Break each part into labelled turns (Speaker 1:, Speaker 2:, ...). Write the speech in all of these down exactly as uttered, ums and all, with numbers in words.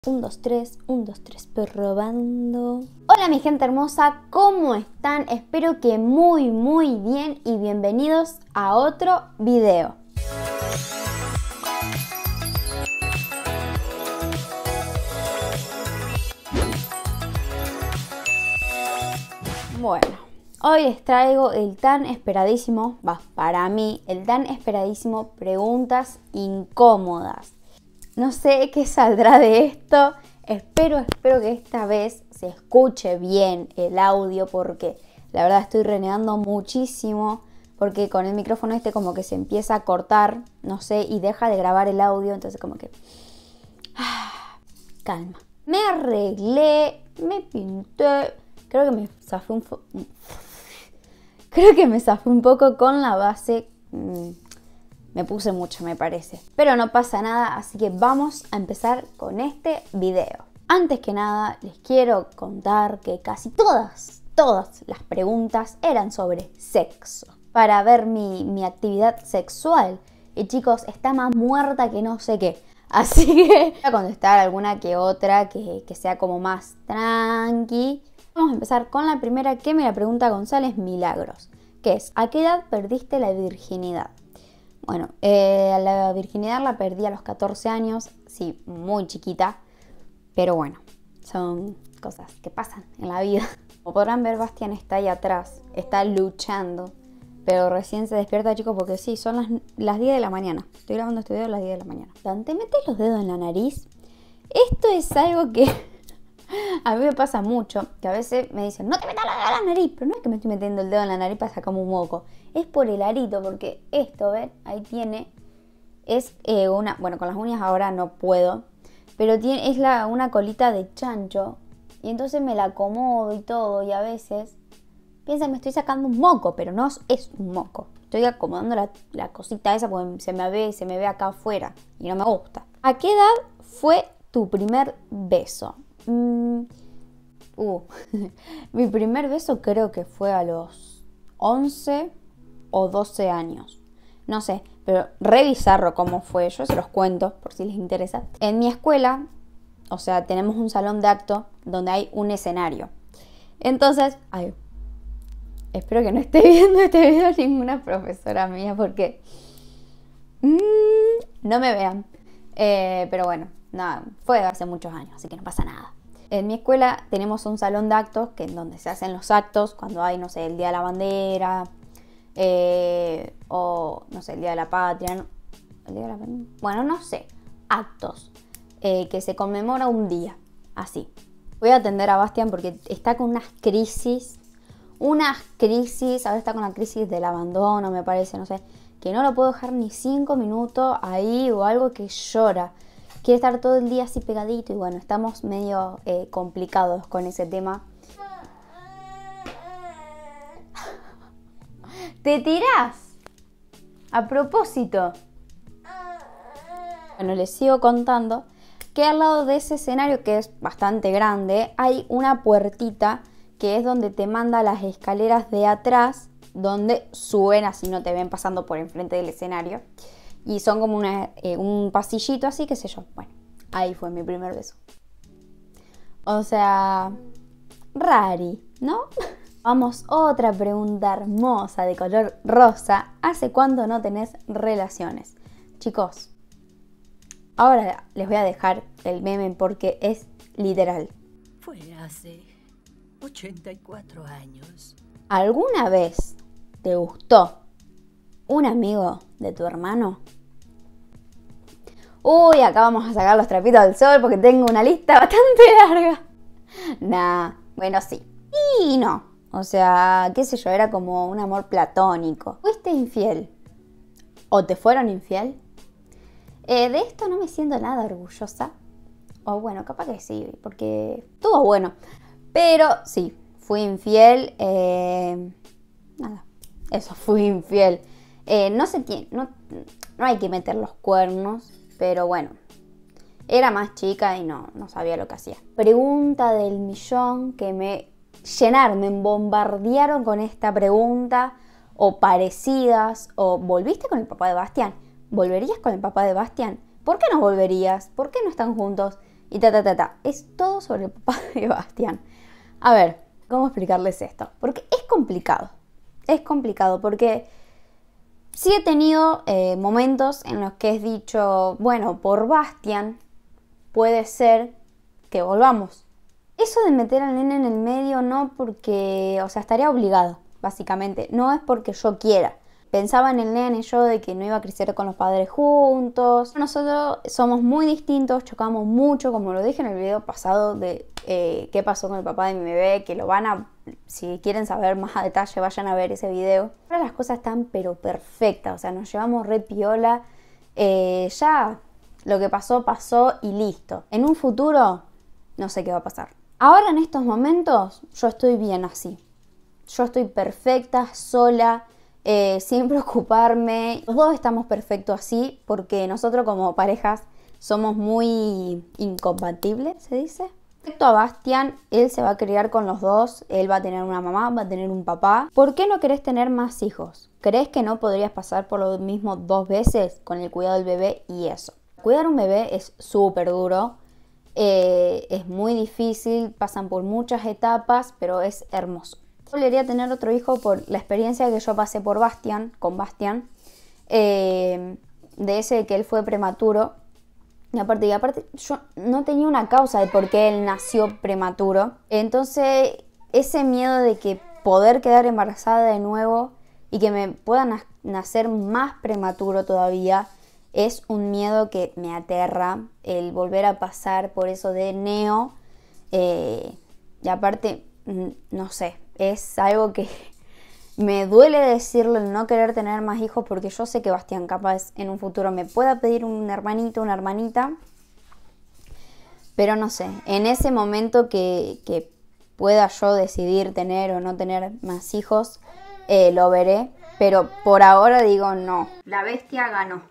Speaker 1: Un, dos, tres, un, dos, tres, probando. Hola mi gente hermosa, ¿cómo están? Espero que muy muy bien y bienvenidos a otro video. Bueno, hoy les traigo el tan esperadísimo, va, para mí, el tan esperadísimo preguntas incómodas. No sé qué saldrá de esto, espero, espero que esta vez se escuche bien el audio porque la verdad estoy renegando muchísimo porque con el micrófono este como que se empieza a cortar, no sé, y deja de grabar el audio, entonces como que... Ah, calma. Me arreglé, me pinté, creo que me zafé un... Creo que me zafé un poco con la base... Mmm, Me puse mucho, me parece. Pero no pasa nada, así que vamos a empezar con este video. Antes que nada, les quiero contar que casi todas, todas las preguntas eran sobre sexo. Para ver mi, mi actividad sexual. Y chicos, está más muerta que no sé qué. Así que voy a contestar alguna que otra que, que sea como más tranqui. Vamos a empezar con la primera que me la pregunta González Milagros. Que es, ¿a qué edad perdiste la virginidad? Bueno, eh, la virginidad la perdí a los catorce años, sí, muy chiquita, pero bueno, son cosas que pasan en la vida. Como podrán ver, Bastián está ahí atrás, está luchando, pero recién se despierta, chicos, porque sí, son las, las diez de la mañana. Estoy grabando este video a las diez de la mañana. ¿Te metes los dedos en la nariz? Esto es algo que a mí me pasa mucho, que a veces me dicen, no te metas los dedos en la nariz, pero no es que me estoy metiendo el dedo en la nariz para sacar un moco. Es por el arito, porque esto, ¿ven? Ahí tiene, es eh, una, bueno, con las uñas ahora no puedo, pero tiene, es la, una colita de chancho, y entonces me la acomodo y todo, y a veces piensan que me estoy sacando un moco, pero no es un moco. Estoy acomodando la, la cosita esa porque se me ve, se me ve acá afuera, y no me gusta. ¿A qué edad fue tu primer beso? Mm, uh, mi primer beso creo que fue a los once o doce años. No sé, pero re bizarro cómo fue. Yo se los cuento por si les interesa. En mi escuela, o sea, tenemos un salón de acto donde hay un escenario. Entonces, ay, espero que no esté viendo este video ninguna profesora mía porque mmm, no me vean. Eh, pero bueno, nada, fue hace muchos años, así que no pasa nada. En mi escuela tenemos un salón de actos que es donde se hacen los actos cuando hay, no sé, el Día de la Bandera, eh, o, no sé, el Día de la Patria. ¿No? ¿El Día de la Bandera? Bueno, no sé, actos eh, que se conmemora un día, así. Voy a atender a Bastián porque está con unas crisis, unas crisis, ahora está con la crisis del abandono, me parece, no sé, que no lo puedo dejar ni cinco minutos ahí o algo que llora. Quiere estar todo el día así pegadito y bueno, estamos medio eh, complicados con ese tema. ¿Te tirás? A propósito. Bueno, les sigo contando que al lado de ese escenario, que es bastante grande, hay una puertita que es donde te manda las escaleras de atrás, donde suben así no te ven pasando por enfrente del escenario. Y son como una, eh, un pasillito así, qué sé yo. Bueno, ahí fue mi primer beso. O sea, rari, ¿no? Vamos, otra pregunta hermosa de color rosa. ¿Hace cuánto no tenés relaciones? Chicos, ahora les voy a dejar el meme porque es literal.
Speaker 2: Fue hace ochenta y cuatro años.
Speaker 1: ¿Alguna vez te gustó un amigo de tu hermano? Uy, acá vamos a sacar los trapitos al sol porque tengo una lista bastante larga. Nah, bueno, sí y no. O sea, qué sé yo, era como un amor platónico. ¿Fuiste infiel? ¿O te fueron infiel? Eh, de esto no me siento nada orgullosa. O bueno, capaz que sí, porque estuvo bueno. Pero sí, fui infiel. Eh, nada, eso, fui infiel. Eh, no se tiene, no, no hay que meter los cuernos, pero bueno, era más chica y no, no sabía lo que hacía. Pregunta del millón que me llenaron, me bombardearon con esta pregunta, o parecidas, o ¿volviste con el papá de Bastián? ¿Volverías con el papá de Bastián? ¿Por qué no volverías? ¿Por qué no están juntos? y ta ta ta ta. Es todo sobre el papá de Bastián. A ver, ¿cómo explicarles esto? Porque es complicado. Es complicado porque sí he tenido eh, momentos en los que he dicho, bueno, por Bastián puede ser que volvamos. Eso de meter al nene en el medio no porque, o sea, estaría obligado, básicamente. No es porque yo quiera. Pensaba en el nene yo de que no iba a crecer con los padres juntos. Nosotros somos muy distintos, chocamos mucho, como lo dije en el video pasado de eh, qué pasó con el papá de mi bebé, que lo van a, si quieren saber más a detalle, vayan a ver ese video. Ahora las cosas están pero perfectas, o sea, nos llevamos re piola. Eh, ya lo que pasó, pasó y listo. En un futuro, no sé qué va a pasar. Ahora en estos momentos, yo estoy bien así. Yo estoy perfecta, sola. Eh, sin preocuparme. Los dos estamos perfectos así porque nosotros como parejas somos muy incompatibles, se dice. Respecto a Bastián, él se va a criar con los dos, él va a tener una mamá, va a tener un papá. ¿Por qué no querés tener más hijos? ¿Crees que no podrías pasar por lo mismo dos veces con el cuidado del bebé y eso? Cuidar un bebé es súper duro, eh, es muy difícil, pasan por muchas etapas, pero es hermoso. Yo volvería a tener otro hijo por la experiencia que yo pasé por Bastián, con Bastián, eh, de ese de que él fue prematuro. Y aparte, y aparte, yo no tenía una causa de por qué él nació prematuro. Entonces, ese miedo de que poder quedar embarazada de nuevo y que me pueda na- nacer más prematuro todavía, es un miedo que me aterra, el volver a pasar por eso de neo. Eh, y aparte, no sé, es algo que me duele decirlo, el no querer tener más hijos, porque yo sé que Bastián capaz en un futuro me pueda pedir un hermanito, una hermanita, pero no sé, en ese momento que, que pueda yo decidir tener o no tener más hijos, eh, lo veré, pero por ahora digo no. La bestia ganó.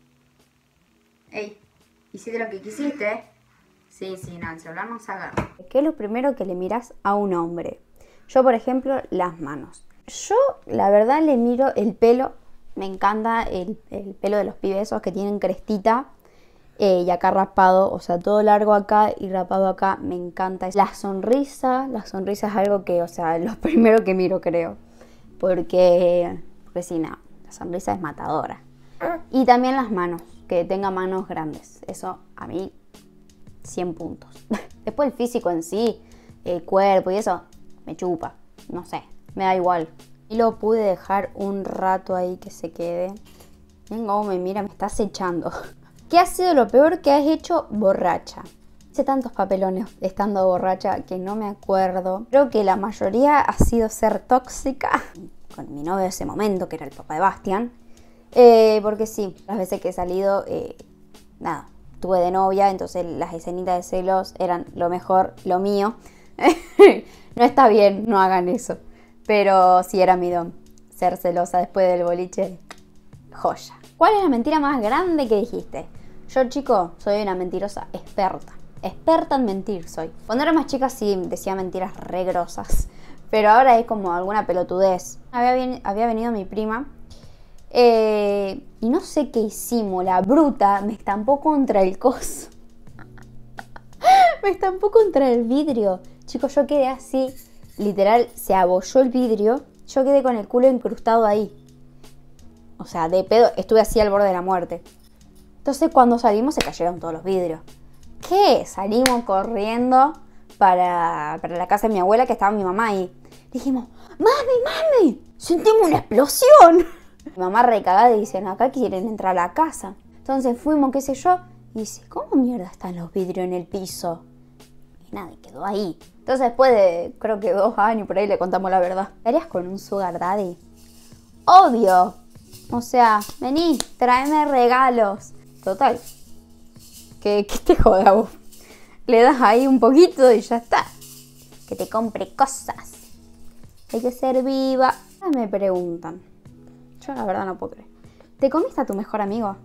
Speaker 1: Ey, ¿hiciste lo que quisiste? Sí, sí, no, el celular no se agarra. ¿Qué es lo primero que le miras a un hombre? Yo, por ejemplo, las manos. Yo, la verdad, le miro el pelo. Me encanta el, el pelo de los pibes esos que tienen crestita eh, y acá rapado. O sea, todo largo acá y rapado acá. Me encanta. La sonrisa, la sonrisa es algo que, o sea, lo primero que miro, creo. Porque, porque sí, no, la sonrisa es matadora. Y también las manos, que tenga manos grandes. Eso, a mí, cien puntos. Después el físico en sí, el cuerpo y eso, me chupa, no sé, me da igual. Y lo pude dejar un rato ahí que se quede. Miren cómo me mira, me estás echando. ¿Qué ha sido lo peor que has hecho borracha? Hice tantos papelones estando borracha que no me acuerdo. Creo que la mayoría ha sido ser tóxica con mi novio de ese momento, que era el papá de Bastián. Eh, porque sí, las veces que he salido, eh, nada, tuve de novia, entonces las escenitas de celos eran lo mejor, lo mío. No está bien, no hagan eso. Pero sí era mi don. Ser celosa después del boliche, joya. ¿Cuál es la mentira más grande que dijiste? Yo, chico, soy una mentirosa experta. Experta en mentir soy. Cuando era más chica sí decía mentiras re grosas. Pero ahora es como alguna pelotudez. Había, bien, había venido mi prima. Eh, y no sé qué hicimos. La bruta me estampó contra el coso. Me estampó contra el vidrio. Chicos, yo quedé así, literal, se abolló el vidrio. Yo quedé con el culo incrustado ahí. O sea, de pedo, estuve así al borde de la muerte. Entonces cuando salimos se cayeron todos los vidrios. ¿Qué? Salimos corriendo para, para la casa de mi abuela, que estaba mi mamá ahí. Dijimos, mami, mami, sentimos una explosión. Mi mamá recagada y dice, acá quieren entrar a la casa. Entonces fuimos, qué sé yo, y dice, ¿cómo mierda están los vidrios en el piso? Y nada, quedó ahí. Entonces después de, creo que dos años por ahí, le contamos la verdad. ¿Qué harías con un sugar daddy? Obvio. O sea, vení, tráeme regalos. Total. Que, que te joda vos. Le das ahí un poquito y ya está. Que te compre cosas. Hay que ser viva. Me preguntan. Yo la verdad no puedo creer. ¿Te comiste a tu mejor amigo?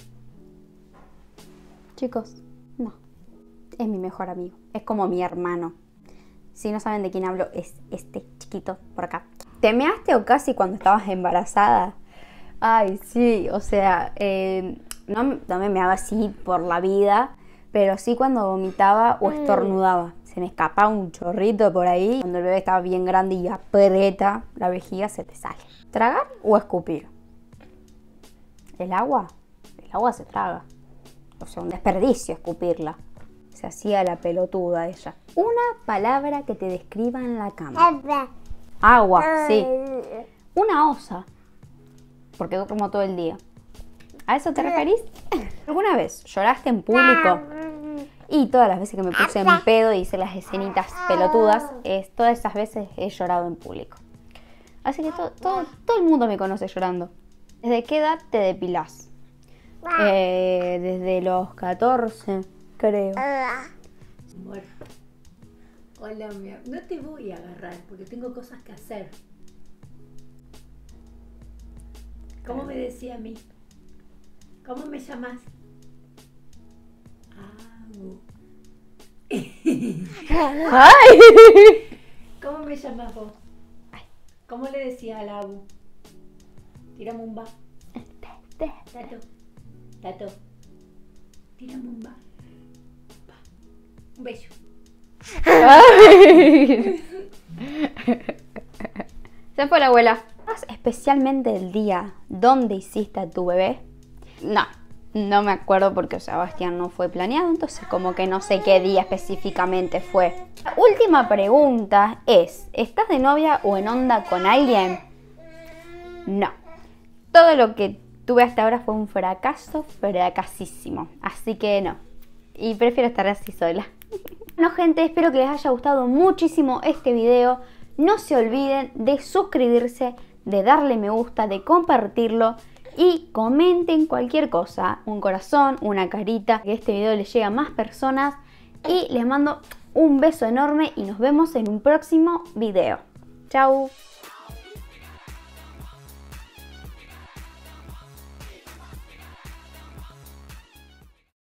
Speaker 1: Chicos, no. Es mi mejor amigo. Es como mi hermano. Si no saben de quién hablo, es este chiquito por acá. ¿Te measte o casi cuando estabas embarazada? Ay, sí, o sea, eh, no, no me meaba así por la vida, pero sí cuando vomitaba o estornudaba. Se me escapaba un chorrito por ahí. Cuando el bebé estaba bien grande y aprieta la vejiga, se te sale. ¿Tragar o escupir? ¿El agua? El agua se traga. O sea, un desperdicio escupirla. Se hacía la pelotuda ella. Una palabra que te describa en la cama. Agua, sí. Una osa. Porque duermo todo el día. ¿A eso te referís? ¿Alguna vez lloraste en público? Y todas las veces que me puse en pedo y hice las escenitas pelotudas, es, todas esas veces he llorado en público. Así que to, todo, todo el mundo me conoce llorando. ¿Desde qué edad te depilás? Eh, desde los catorce, creo.
Speaker 2: Amor. Hola, mi amor. No te voy a agarrar porque tengo cosas que hacer. ¿Cómo me decía a mí? ¿Cómo me llamas? Abu.
Speaker 1: ¡Ay!
Speaker 2: ¿Cómo me llamas vos? ¿Cómo le decía al Abu? Tírame un ba. Tato. Tato. Tírame un ba. Ba. Un beso.
Speaker 1: Ay. Se fue la abuela. Especialmente el día donde hiciste a tu bebé. No, no me acuerdo porque Sebastián no fue planeado, entonces como que no sé qué día específicamente fue. La última pregunta es, ¿estás de novia o en onda con alguien? No. Todo lo que tuve hasta ahora fue un fracaso, fracasísimo. Así que no. Y prefiero estar así sola. Bueno, gente, espero que les haya gustado muchísimo este video. No se olviden de suscribirse, de darle me gusta, de compartirlo y comenten cualquier cosa, un corazón, una carita, que este video le llegue a más personas. Y les mando un beso enorme y nos vemos en un próximo video. Chau.